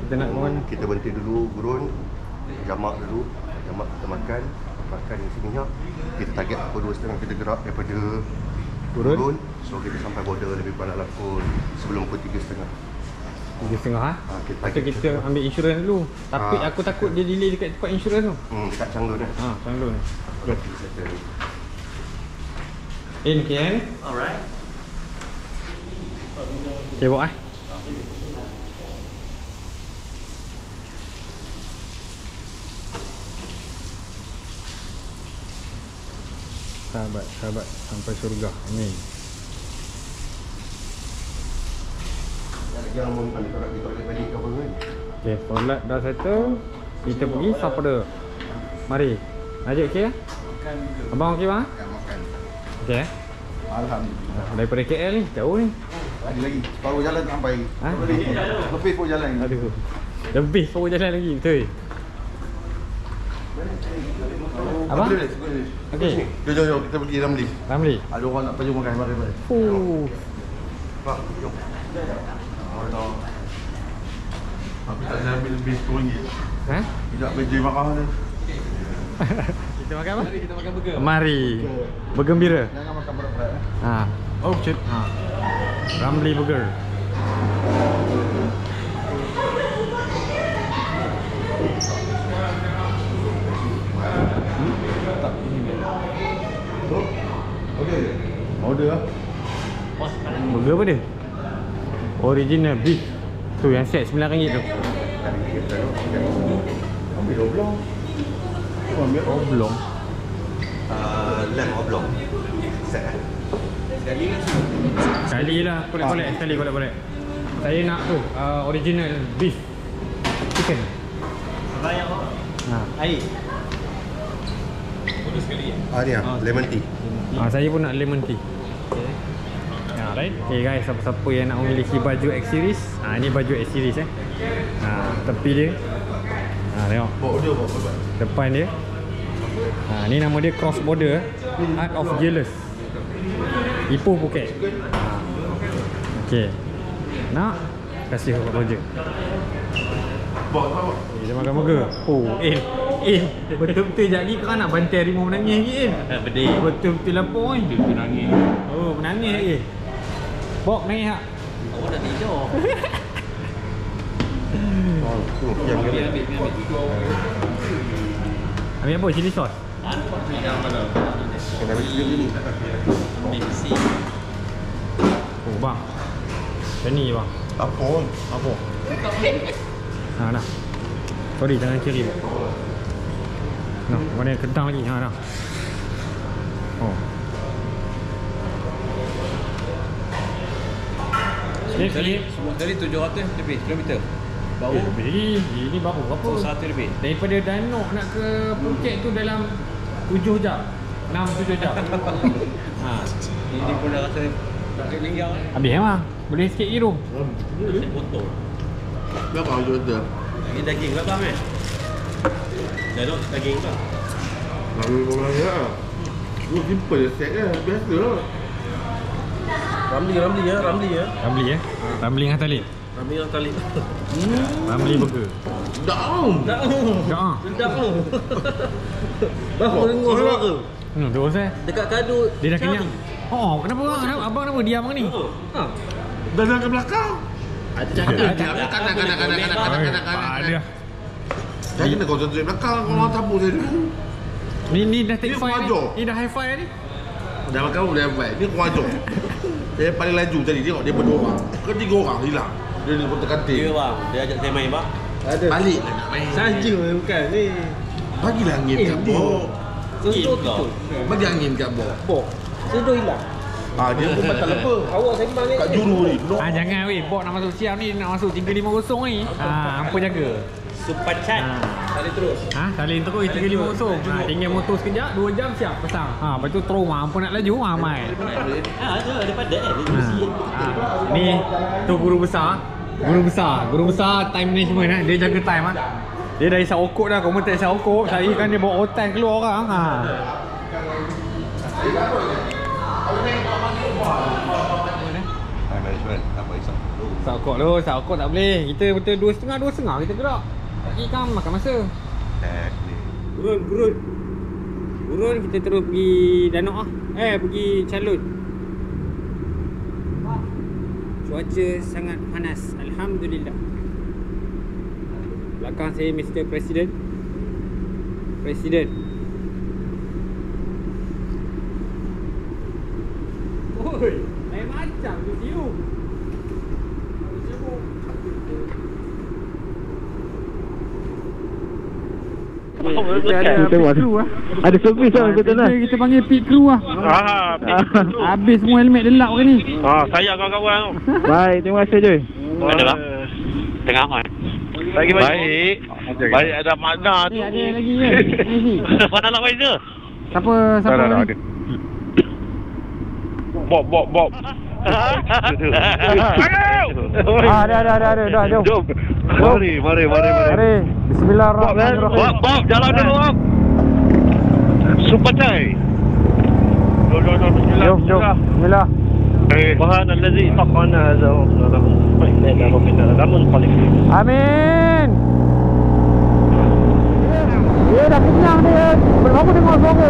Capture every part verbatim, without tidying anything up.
Kita nak ke mana? Kita berhenti dulu gurun, jamak dulu, jamak kita makan, makan isi minyak. Kita target pukul dua tiga puluh kita gerak daripada Gurun. gurun. So kita sampai border lebih kurang dalam pukul sebelum pukul tiga tiga puluh. Tiga setengah ha? Ha, kita Lepas tu kita ambil insurans dulu. Tapi Ha. aku takut dia delay dekat tempat insurans tu. Hmm, dekat Changlun eh. Ha, Changlun ni. Jom kita settle. In Ken. Alright. Okay, bawa eh. Sahabat, sahabat sampai surga. Amin. Jangan mau ambil solat di toilet balik ke apa kan? Okay, solat dah settle. Kita pergi Sapada. Mari. Najib okey ya? Abang okey bang? Yang makan. Okey eh? Alhamdulillah. Daripada K L ni, jauh ni. Lagi lagi. Baru jalan sampai. Ha? Lebih pun jalan. Aduh. Lebih baru jalan lagi, betul. Abang? Okey. Jom, jom, jom. Kita pergi Ramli. Ramli. Ada orang nak pergi makan. Mari, mari. Oh. Pak, jom. Oh, aku tak boleh ambil lebih sepuluh ringgit. Ha? Tidak kerja makan ni. Kita makan apa? Mari kita makan burger. Mari. Bergembira. Jangan makan berat-berat. Eh. Ha. Oh, shit. Ha. Ramli Burger. Okey. Order ah. Burger apa dia? Original beef. Tu yang set sembilan ringgit tu. Ambil oblong. Ambil Oblong. uh, lamb oblong. Set eh. Sekali lah kolek-kolek. Sekali kolek-kolek. Saya nak tu uh, original beef chicken. Bayar apa? Ha. Air. Boleh sekali ya? Ah ni ah, lemon tea. Ha, saya pun nak lemon tea. Okay. Ha, right. Okay guys, siapa-siapa yang nak memiliki baju X series, ha, ni baju X series eh. Ha, tepi dia. Ha, tengok. Bawa order bawa apa? Depan dia. Ha, ni nama dia Cross Border Art of Jealous. Ipoh Phuket. Ha. Okey. Nak kasih Roger. Bawa bawa. Kita makan burger. Oh, eh. Eh, betul-betul sekejap lagi kau nak bantai harimau menangis lagi kan? Eh, pedih. Betul-betul lapar kan? Dia nangis. Oh, menangis lagi. Bok, menangis tak? Awak dah tidur. Oh, tu yang Ambil, dia. ambil, ambil. Ambil apa? Chili sauce? Ha? Yang mana? Kena ambil sendiri dulu. Mixi. Oh, bang. Macam ni bang. Apa? Apa? Ha, dah. Sorry, jangan kiri. Nah, mana kentang lagi? Ha, dah. Oh. Semua kali, semua kali tujuh ratus lebih kilometer. Bau. Eh, lebih. Ini baru berapa? seratus lebih. Daripada Danok nak ke Phuket tu dalam tujuh jam. enam tujuh jam. Ha. Ini pun dah rasa tak kena linggau. Habis memang. Boleh sikit je tu. Saya potong. Berapa order? Ini daging berapa eh? Danok daging ke? Lalu orang ya. Oh, simple je set dia. Biasa lah. Ramli, Ramli ya, Ramli ya. Ramli eh. Ramli dengan tali. Ramli yang tali. Ramli burger. Down. Tak. Tak ah. Sedap tu. Baru dengar suara. Hmm, terus eh. Dekat kadu. Dia dah kenyang. Oh, kenapa bang? Kenapa? Abang kenapa diam bang ni? Ha. Dalam ke belakang. Ada cakap. Kanan, kanan, kanan, kanan, kanan, kanan, kanan. Ada. Saya kena konsentrate belakang. Orang tamu saya dulu. Ni ni dah take Ni five ni. wajar. Ni dah high five ni. Dah makan boleh buat. Ni kurang ajar. Dia paling laju tadi. Tengok dia berdua orang. Ketiga orang hilang. Dia ni pun terkanting. Ya bang, dia ajak saya main bang. Ada. Balik lah nak main. Saja bukan ni. Bagilah angin kat bok. Sentuh kau. tu. Bagi angin kat bok. Bok. Sentuh hilang. Ah, dia pun batal lepa. Awak sembang ni. Kat juru ni. No. Ah jangan weh, bot nak masuk siap ni, nak masuk tiga lima kosong ni. Ah, hampa jaga. Super chat. Ha. Tali terus. Ha, salin terus tiga lima kosong. Ha, tinggal motor sekejap, dua jam siap pasang. Ha, lepas tu terus hampa nak laju, ha mai. Ah, ada daripada eh. Ha. Ha. Ni tu guru besar. Guru besar, guru besar time management ah. Dia jaga time ah. Dia dah isap okok dah, kamu tak isap okok. Saya kan dia bawa otan keluar orang. Ha. Time management. Apa isap dulu. Sakok lu, sakok tak boleh. Kita betul dua setengah, dua setengah kita gerak. Tak kira kan makan masa. Eh, ni. Gurun, gurun. Gurun kita terus pergi Danau ah. Eh, pergi Calon. Cuaca sangat panas. Alhamdulillah. Belakang saya Mister President. Presiden. Oi, lain macam tu view. Kita ada pit crew lah. Ada servis lah kita lah. Kita panggil pit crew lah. Ah, Habis semua helmet delap ke ni. ah, saya kawan-kawan tu. Baik, terima kasih je. Mana bang? Tengah on. Baik, baik. Baik, ada makna tu. Ni ada lagi ke? Ni. Mana nak baik je? Siapa siapa ni? Bob, Bob, Bob. Ah, dah dah dah dah dah jom. Jom. Mari, mari, mari, mari. Mari. Bismillahirrahmanirrahim. Bob, Bob, jalan dulu, Bob. Super Chai. Jom, jom, jom. Bismillah. Jom, jom. Bismillah. Subhan allazi taqana hadza wa lahu baina rabbina lamun qalik. Amin. Dia dah kenyang dia. Belum aku dengar suara.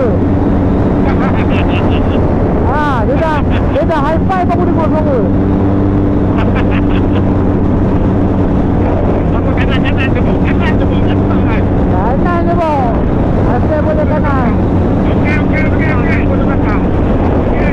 Ah, dia dah dia dah high five aku dengar suara. Aku kanan kanan tu, kanan tu, kanan. Kanan je bang. Asal boleh kanan. Okey, okey, okey, okey. Boleh belakang. Okey.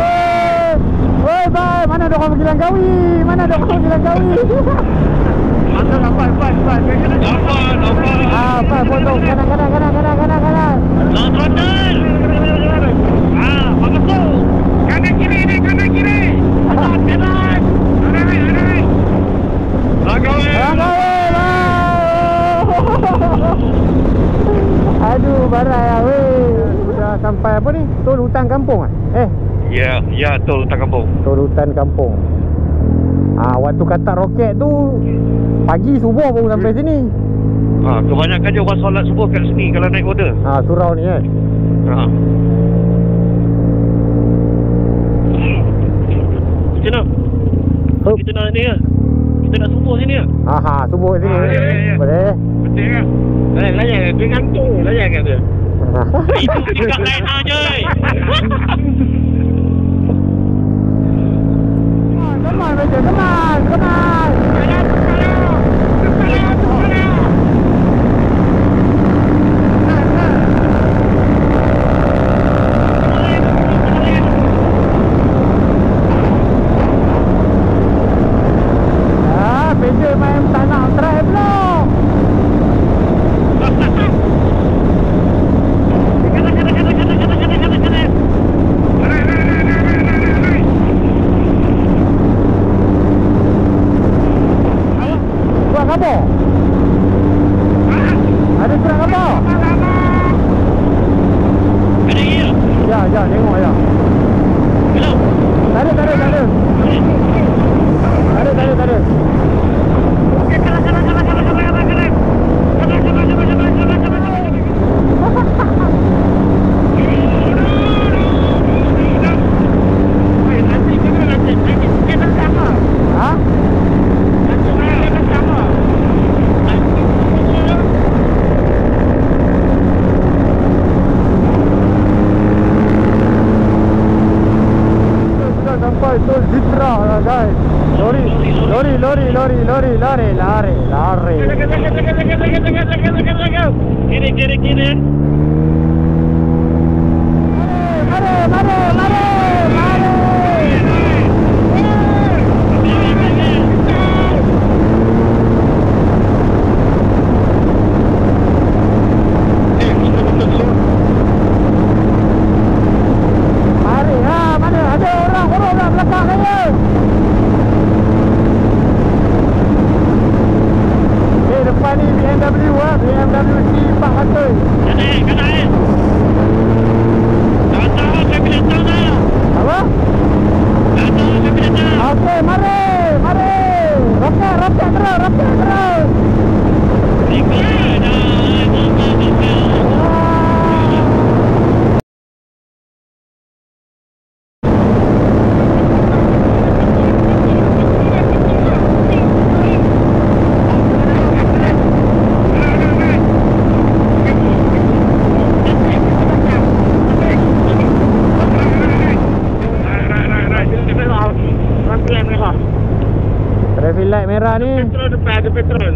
Langkawi. Mana ada orang di Langkawi? Mantap, dapat, dapat, dapat. Dapat, dapat. Ah, apa potong kanan kanan kanan kanan kanan kanan. Long throttle. Ah, bagus tu. Kanan kiri ni, kanan kiri. Kanan, kanan. Arai, arai. Langkah weh. Langkah weh. Aduh, barai lah weh. Sudah sampai apa ni? Tol hutan kampung ah? Eh, Ya, ya, tol hutan kampung. tol hutan kampung. Ah, waktu kata roket tu pagi subuh baru sampai sini. Ha, kebanyakan je orang solat subuh kat sini kalau naik order. Ah, surau ni kan. Ha. Kita nak Hup. Kita nak ni ke? Kita nak subuh sini ke? Aha, subuh sini. Ah, ya, ya, ya. Boleh. Betul ke? Eh, layan ke? Dia gantung. Layan ke tu? Itu dekat lain aja. Come on, Major, come on, come on. Ah, Major main tak nak try belum? Surat khabar? Ada surat khabar? Ada ya? Ya, ya, tengok ya. Hello. Tak ada, tak ada, tak ada. Tak ada, tak ada, tak ada. Okey, kanan, kanan, kanan, kanan, kanan, kanan, kanan. Kanan, kanan, kanan, kanan, kanan, kanan, kanan. Eh, nanti kita nanti nanti kita sama. Ha? Nanti kita sama. Sudah sampai tol Zitra lah guys. Lori, lori, lori, lori, lori, lari, lari, lari. Kiri, kiri, kiri. Mari, mari, mari, mari. Mari, ha, mana ada orang orang nak belakang saya. Eh, depan ni B M W ah, B M W C empat ratus. Kanan, kanan. Tahan, saya pilih tahan. Apa? Tahan, saya pilih tahan. Okey, mari, mari. Roket, roket terus, roket terus. Ikut dah. Traffic light merah ni. Petrol depan, ada petrol.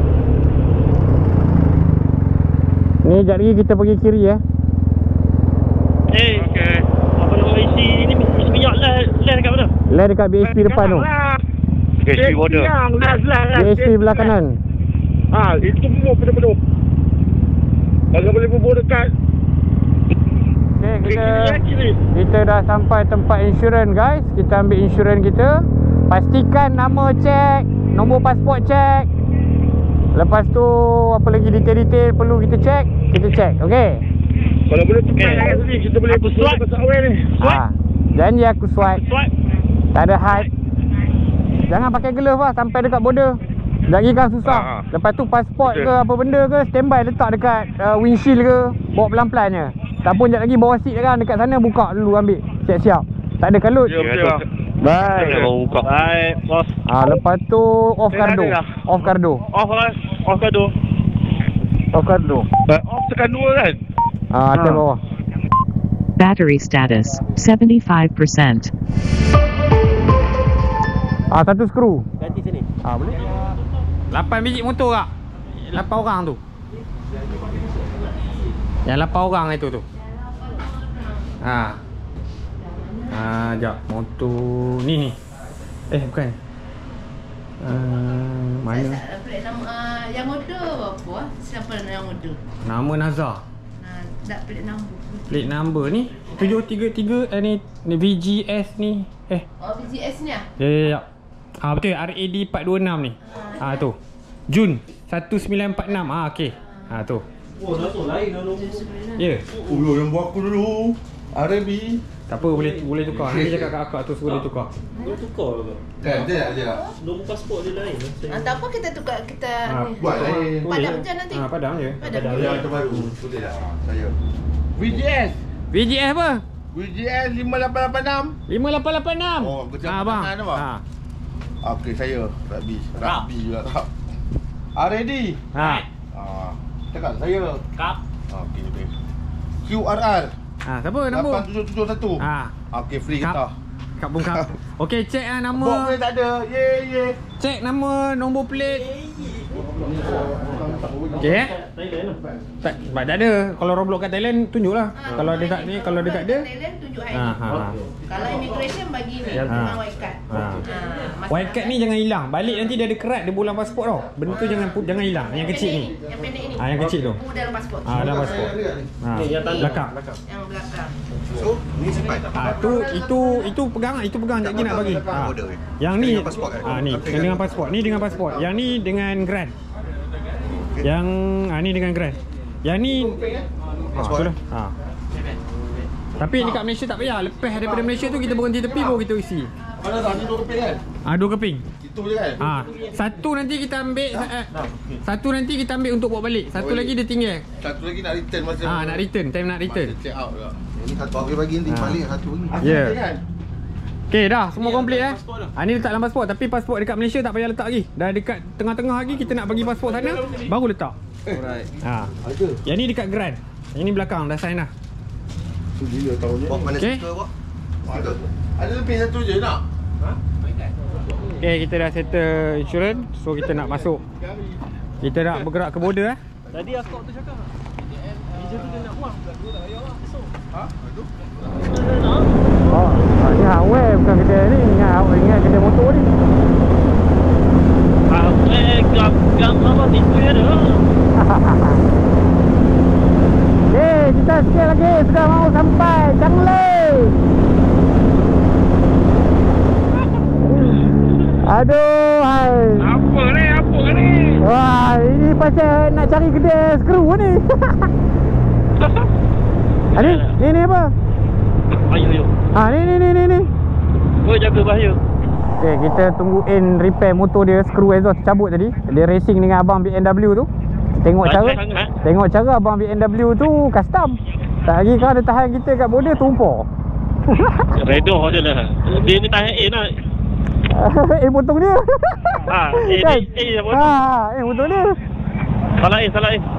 Ni sekejap lagi kita pergi kiri eh. Eh, okey. Apa nama isi ni isi minyak lah, lah dekat mana? Lah dekat B S P depan tu. Okey, isi border. B S P belah kanan. Ha, itu penuh, penuh-penuh. Kalau boleh bubur dekat Okay, kiri, kita kiri. kita dah sampai tempat insurans guys. Kita ambil insurans kita. Pastikan nama cek, nombor pasport cek. Lepas tu apa lagi detail-detail perlu kita cek, kita cek. Okey. Kalau boleh tukar kat sini, kita boleh Aku swipe. pasal awal ni. Ha. Janji aku swipe. Swipe. Tak ada hide. Jangan pakai glove lah sampai dekat border. Sekejap lagi kan susah. Ha, ha. Lepas tu pasport Betul. ke apa benda ke standby letak dekat uh, windshield ke. Bawa pelan-pelan je. Tak pun sekejap lagi bawa seat kan dekat sana buka dulu ambil. Siap-siap. Tak ada kalut. Ya, betul lah. Baik. Baru buka. Baik, bos. Ah, lepas tu off Dah kardo. ada dah. Off kardo. Off lah. Off kado. Off kardo. Off tekan dua kan? Ah, atas bawah. Battery status seventy-five percent. Ah, satu skru. Ganti sini. Ah, boleh. lapan biji motor tak? lapan orang tu. Yang lapan orang itu tu. Ha. Ah, jap. Motor ni ni. Eh, bukan. Uh, mana? plate nama uh, yang order apa ah? Siapa yang order? Nama Nazar. Nah, tak plate number. Plate number ni tujuh tiga tiga eh ni, ni V G S ni. Eh. Oh, V G S ni ah? Ya ya ya. Ah betul R A D empat dua enam ni. Ah tu. Jun satu sembilan empat enam. Ah okey. Ah tu. Oh, dah tu lain dah nombor. Ya. Oh, yang buat aku dulu. R A B. Tak apa, boleh boleh tukar. Nanti cakap kat akak tu suruh dia tukar. Boleh tukar ke? Kan dia ada. Nombor pasport dia lain. Ah, tak apa kita tukar kita Ah, ni. buat lain. Padam je nanti. Ah padam je. Padam. Yang terbaru. Boleh tak? Saya. V G S. V G S apa? V G S lima lapan lapan enam. lima lapan lapan enam. Oh, kecil Ah bang. tangan apa? Ha. Okey, saya Rabi. Rabi juga tak. R A D. Ha. Ah, cakap saya. Kap. Okey, okey. Q R R Ha, siapa nombor? lapan tujuh tujuh satu. Ha. Okey, free Kap. kita. Kap pun kap. Okey, cek ah Bok nama. boleh tak ada. Ye ye. Cek nama nombor plate. Okey eh? Thailand lah. Tak, tak tak ada. Kalau Roblox kat Thailand tunjuklah. Ah, Kalau dekat ni, kalau dekat dia. Thailand tunjuk I D. Ha ha. ha. Kalau immigration bagi ni Ha. dengan white card. Ha. Ah, White card ni jangan hilang. Balik nanti dia ada kerat dia bolang pasport tau. Benda tu jangan pu- jangan hilang. Yang kecil ni. Yang pendek ni. Ah yang kecil tu. Oh, dalam pasport. Ah dalam pasport. Ha. Ni yang tanda. Belakang. Yang belakang. So, ni simpan. Ah tu itu itu pegang itu pegang jap lagi nak bagi. Ha. Order, eh? Yang ni Dengan pasport, kan? ah ni Okey, yang kan? dengan pasport. Ni dengan pasport. Yang ni dengan grant. Yang ah ni dengan grant. Yang ni Pasport, sudah. Ha. Tapi dekat Malaysia tak payah. Lepas daripada Malaysia tu kita berhenti tepi baru kita isi. Mana dah ni dua keping kan? Ah dua keping. Itu je kan? Ah satu nanti kita ambil eh, satu nanti kita ambil untuk bawa balik. Satu Bawa lagi balik. dia tinggal. Satu lagi nak return masa. Ah nak return, time nak return. Masa check out juga. Ini satu orang bagi nanti Ha. balik satu lagi. Asal Ya. kan? Okey dah semua komplit eh. Ah ni letak dalam pasport tapi pasport dekat Malaysia tak payah letak lagi. Dah dekat tengah-tengah lagi kita nak bagi pasport sana baru letak. Alright. Ha. Ada. Yang ni dekat grant. Yang ni belakang dah sign dah. Tu gila tahunnya. Bawa mana Okey. stiker, Bok? Ada. Ada lebih satu je nak. Okey kita dah settle insurance. So kita nak masuk. Kita nak bergerak ke border eh. Tadi akak tu cakap. Meja tu dia nak buang. Ha? Itu. Oh, ni hardware bukan kedai ni. Ingat ingat kedai motor ni. Ah, eh, gam gam apa ni ada. Eh, kita sikit lagi sudah mau sampai Changlei. Aduh, hai. Apa ni? Apa ni? Wah, ini pasal nak cari kedai skru ni. Ah, ni, ni ni apa? Ayo, ayo. Ah, ni ni ni ni ni. Kau jaga bahaya. Okey, kita tunggu in repair motor dia, skru exhaust cabut tadi. Dia racing dengan abang B M W tu. Tengok cara Sangat, eh? Tengok cara abang B M W tu custom. Tak lagi kalau dia tahan kita kat border tumpah. Redo je lah. Dia ni tahan A lah. eh potong dia. Ha, eh, Kan? eh, eh, yang potong. Ha, eh potong dia. Salah A, salah A.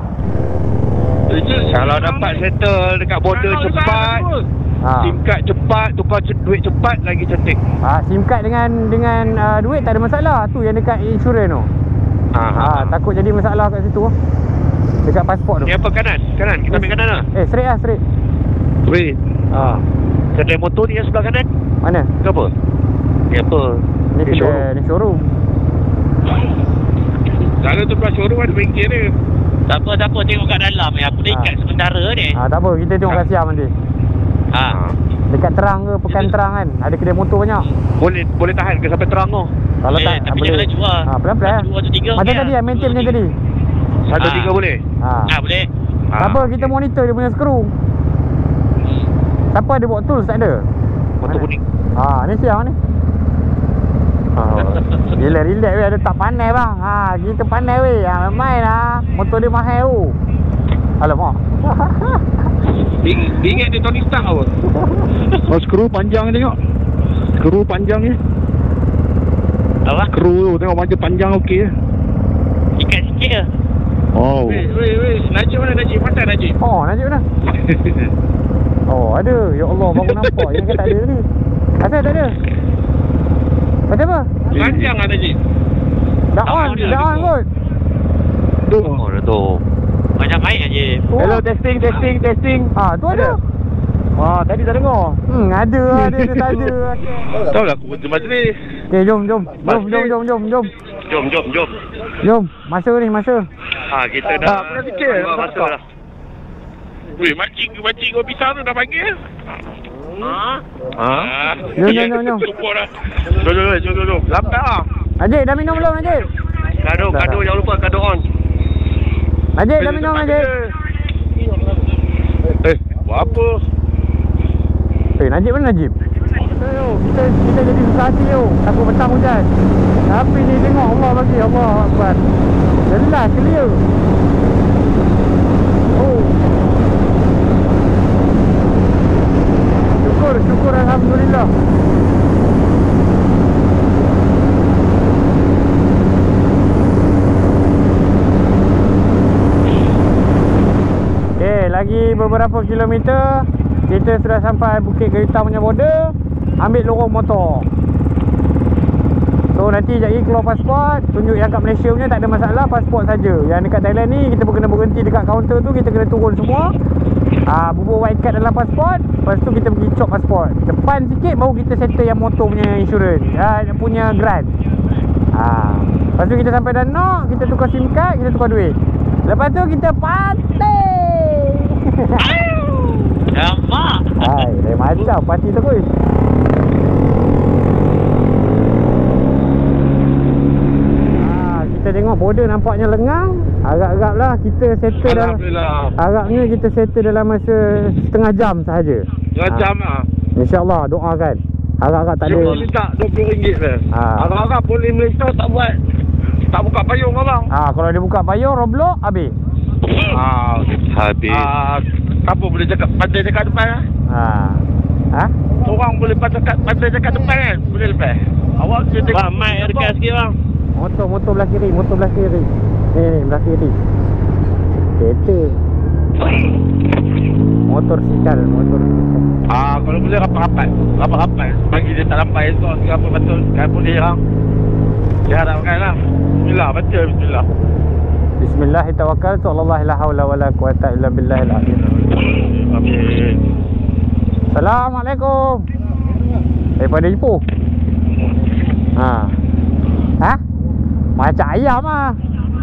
Kalau dapat settle dekat border cepat, Ha. SIM card cepat, tukar ce- duit cepat lagi cantik. Ha, SIM card dengan dengan uh, duit tak ada masalah. Tu yang dekat insurans tu. Ha, ha. Ha, takut jadi masalah kat situ. Dekat pasport tu. Ni apa kanan? Kanan, kita ambil kanan lah. Eh, straight lah, straight. Wait. Ha. Kedai motor ni yang sebelah kanan. Mana? Ke apa? Ni apa? Ni Ni kedai, ni showroom. Kalau tu belah showroom ada bengkel dia. Tak apa, tak apa. Tengok kat dalam ni. Aku dah ikat Ha. sementara ni. Ha, tak apa, kita tengok kat siang nanti. Ha. Dekat terang ke, pekan terang kan. Ada kedai motor banyak. Boleh boleh tahan ke sampai terang tu? Kalau Boleh, tak, tapi boleh. jangan laju lah. Ha, pelan-pelan. Satu, dua, atau tiga, Macam okey tadi lah. lah, maintain Satu, macam tiga. tadi. Satu, Ha. tiga boleh? Ha. Ha, boleh. Tak apa, kita monitor dia punya skru. Siapa ada bawa tools? Tak ada. Motor Mana? kuning. Ha, ni siang ni. Oh, gila relax weh, ada tak pandai bang. Ha, kita pandai weh. Ha, main lah. Motor dia mahal tu. Alamak. Dia ingat dia Tony Stark apa? Oh, skru panjang tengok. Skru panjang ni. Apa? Skru tu tengok macam panjang okey je. Ikat sikit je. Oh. Weh, weh, weh. Najib mana Najib? Pasal Najib? Oh, Najib mana? Oh, ada. Ya Allah, baru nampak. Yang kan tak ada tadi. Asal tak ada? Macam apa? Panjang lah Najib. Dah on, dia dah on ada. kot. Tu. Oh, dah tu. Banyak main Najib. Oh. Hello, testing, testing, testing. Ah, tu ada. Wah, tadi tak dengar. Hmm, ada lah dia, dia tak ada. Tahu lah aku macam majlis. Okey, jom, jom. Jom, jom, jom, jom, jom. Jom, jom, jom. Jom, masa ni, masa. Ha, kita dah. Tak pernah fikir. Masa dah. Weh, makcik, makcik kau pisang tu dah panggil. Ha? Ha? Jom, jom, jom, jom. Tumpuk dah. Jom, jom, jom, jom, jom. Lambat lah. Najib, dah minum belum, Najib? Kado, kado, jangan lupa kado on. Najib, dah minum, Najib? Eh, buat apa? Eh, Najib mana Najib? Yo, kita kita jadi susah hati yo. Takut petang hujan. Tapi ni tengok Allah bagi, Allah Akbar. Jelas clear. Oh. Syukur, syukur alhamdulillah. Okay, lagi beberapa kilometer kita sudah sampai Bukit Gayutang punya border. Ambil lorong motor. So nanti sekejap lagi keluar pasport. Tunjuk yang kat Malaysia punya tak ada masalah, pasport saja. Yang dekat Thailand ni kita pun kena berhenti dekat kaunter tu. Kita kena turun semua. Ah, bubur white card dalam pasport. Lepas tu kita pergi cop pasport. Depan sikit baru kita settle yang motor punya insurans, ah, punya grant. Ah, lepas tu kita sampai Danok, kita tukar SIM card, kita tukar duit. Lepas tu kita party. Nampak? Hai, lain macam party terus. Ah, kita tengok border nampaknya lengang. Agak-agak lah kita settle dalam, agaknya kita settle dalam masa setengah jam sahaja. Setengah jam lah. InsyaAllah, doakan. Agak-agak tak ada. Dia boleh tak dua puluh ringgit je. Ah. Agak-agak polis Malaysia tak buat, tak buka payung abang. Ah, kalau dia buka payung Roblox habis. Ah, habis. Ah, siapa boleh cakap pandai dekat depan lah? Ah. Ha? Orang boleh pandai dekat pandai dekat depan kan? Boleh lepas. Awak kena bang, mic dekat sikit bang. Motor, motor belah kiri, motor belah kiri. Ni, ni, belah kiri. Kereta. Motor sikal, motor sikal. Ah, kalau boleh rapat-rapat. Rapat-rapat. Bagi dia tak lampai esok, apa betul. Kan boleh orang. Dia harapkan lah. Bismillah, baca bismillah. Bismillahirrahmanirrahim. Sallallahu la haula wala quwata illa billahil azim. Amin. Assalamualaikum. Daripada Ipoh. Ha. Ha? Macam ayam ah.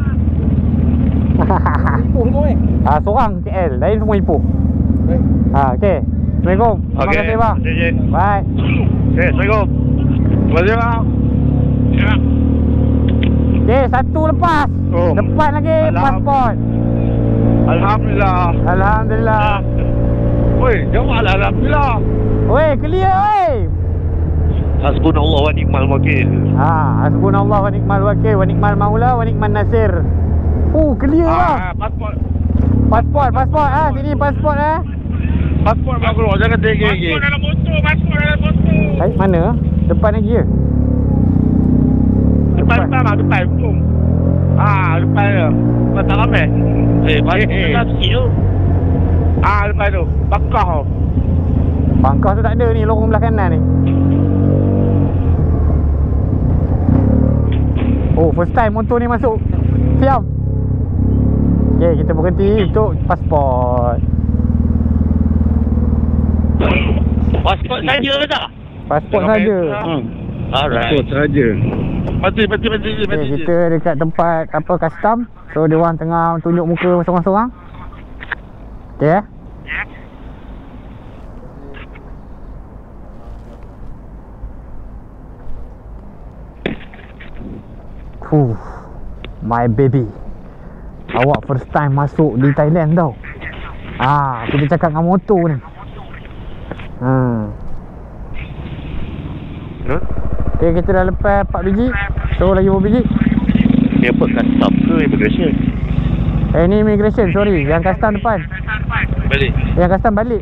Ipoh semua eh? Ah, seorang K L, lain semua Ipoh. Baik. Ha, okey. Assalamualaikum. Terima Okey. kasih bang. Okey, okey. Bye. Okey, Assalamualaikum. Terima kasih bang. Ya. Okey, satu lepas. Oh. Depan lagi Alam. pasport. Alhamdulillah. Alhamdulillah. Oi, jawablah alhamdulillah. Weh, clear weh. Hasbunallah wa ni'mal wakil. Ha, hasbunallah wa ni'mal wakil wa ni'mal maula wa ni'man nasir. Oh, clear lah. Ah, pasport. Pasport, pasport ah, sini pasport ah. Pasport bang keluar, jangan tinggi lagi. Pasport dalam motor, pasport dalam motor. Eh, mana? Depan lagi ke? Depan, depan lah, depan. Jom. Ah, depan tu. Depan tak ramai. Eh, baik. Eh, tu. Ah, depan tu. Bakar tu. Pangkah tu tak ada ni, lorong belah kanan ni. Oh, first time motor ni masuk Siam. Okay, kita berhenti untuk pasport. Pasport saja ke tak? Pasport saja. Hmm. Alright. Pasport saja. Mati, mati, mati, mati. Okay, kita dekat tempat apa custom. So, dia orang tengah tunjuk muka seorang-seorang. Okay eh? Fuh, my baby. Awak first time masuk di Thailand tau. Ah, kita cakap dengan motor ni. Hmm. Huh? Okay, kita dah lepas empat biji. So, lagi berapa biji? Ni apa, custom ke immigration? Eh, ni immigration, sorry. Yang custom depan. Balik. Yang custom balik.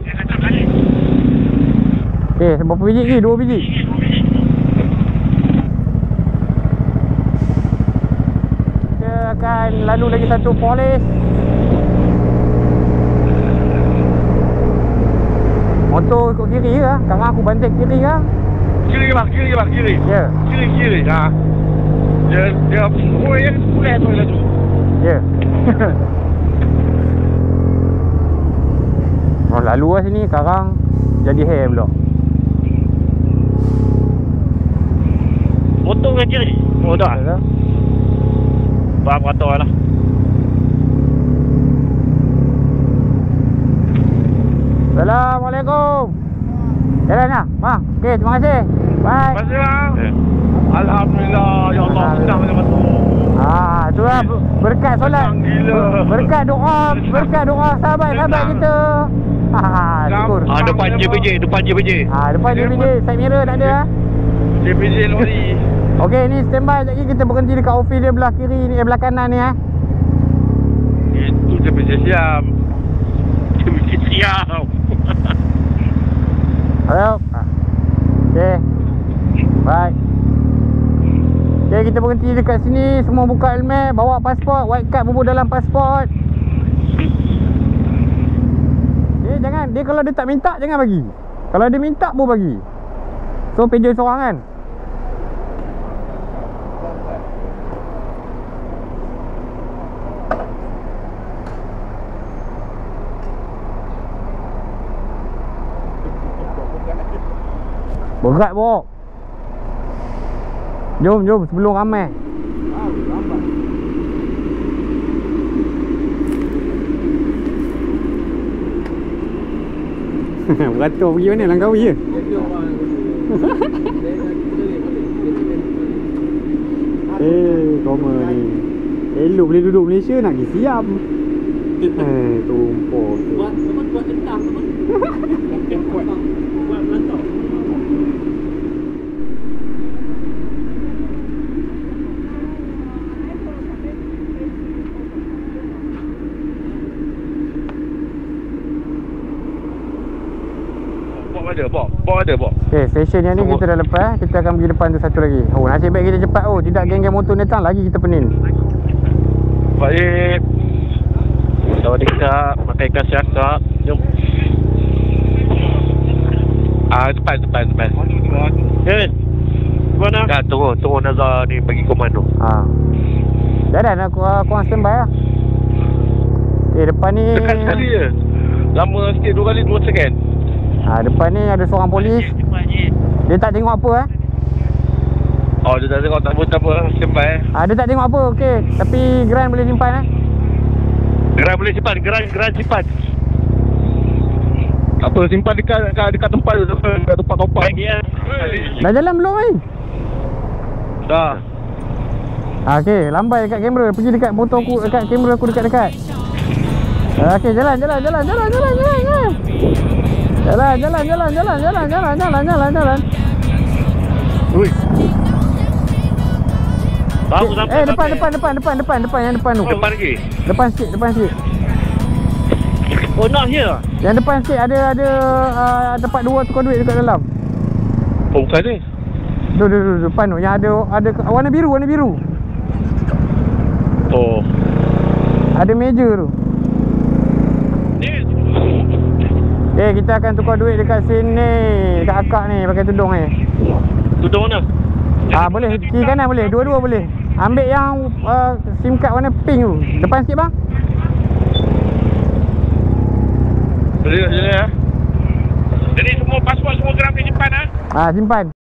Okay, berapa biji ni? Dua biji. Kita akan lalu lagi satu polis. Motor ikut kiri ke? Sekarang aku banting kiri ke? Kiri bang, kiri bang, kiri. Ya. Yeah. Kiri, kiri. Ha. Dia, dia, oh yang boleh tu, tu. Ya. Oh, lalu lah sini, sekarang jadi hair pula. Motor ke kiri? Oh dah. Ya. Faham kata lah. Assalamualaikum. Jalan lah. Bang. Okey, terima kasih. Bye. Terima kasih bang. Eh. Alhamdulillah. Ya Allah. Senang macam tu. Ah, tu lah berkat solat. Senang gila. Berkat doa, berkat doa sahabat-sahabat kita. Ha, syukur. Ah, depan J P J. Depan J P J. Ah, depan J P J. Side mirror tak ada ah. J P J lori. Okey, ni standby sekejap lagi kita berhenti dekat office dia belah kiri ni, eh, belah kanan ni eh. Itu J P J siam. J P J siam. Hello. Okey. Bye. Okey, kita berhenti dekat sini, semua buka helmet, bawa pasport, white card bubur dalam pasport. Eh, jangan, dia kalau dia tak minta jangan bagi. Kalau dia minta baru bagi. So peja seorang kan. Berat bro. Jom, jom sebelum ramai. Beratur pergi mana? Langkawi je? Eh, koma ni. Elok boleh duduk Malaysia nak pergi Siam. Eh, tumpuk tu. Buat apa buat kentang apa? Buat buat melantau. Bok ada, bok. Bok ada, bok. Okay, stesen yang ni kita dah lepas. Kita akan pergi depan tu satu lagi. Oh, nasib baik kita cepat. Oh, tidak geng-geng motor datang lagi kita penin. Baik. Sawadikap, makan ikan siakap. Jom. Ah, depan, depan, depan. Eh, mana? Dah turun, turun Nazar ni bagi komando. Ha. Jalan aku korang standby lah. Eh, depan ni Dekat sekali je. Lama sikit, dua kali, dua second. ha, depan ni ada seorang polis. Dia tak tengok apa eh. Oh, dia dah tengok tak apa, tak apa. Simpan eh. Ha, dia tak tengok apa, okey. Tapi geran boleh simpan eh. Geran boleh simpan, geran, geran simpan. Tak apa, simpan dekat, dekat, dekat tempat tu, dekat tempat topak. Baik ya. Dah jalan belum ni? Dah. Ha, okey, lambai dekat kamera. Pergi dekat motor aku, dekat kamera aku dekat-dekat. Ha, okey, jalan, jalan, jalan, jalan, jalan, jalan, jalan. Jalan, jalan, jalan, jalan, jalan, jalan, jalan, jalan, jalan. Ui. Tahu sampai. Eh, depan, depan, depan, depan, depan, depan, yang depan tu. Oh, depan lagi. Depan sikit, depan sikit. Oh, not here. Yang depan sikit ada ada uh, tempat dua tukar duit dekat dalam. Oh, bukan ni. Tu, tu, tu, depan tu. Yang ada ada warna biru, warna biru. Oh. Ada meja tu. Ni. Eh, kita akan tukar duit dekat sini. Dekat akak ni, pakai tudung ni. Tudung mana? Ah, boleh, kiri kanan boleh, dua-dua boleh. Ambil yang uh, SIM card warna pink tu. Depan sikit bang. Boleh, boleh ya. Jadi semua pasport semua gerak simpan ah. Ah, simpan.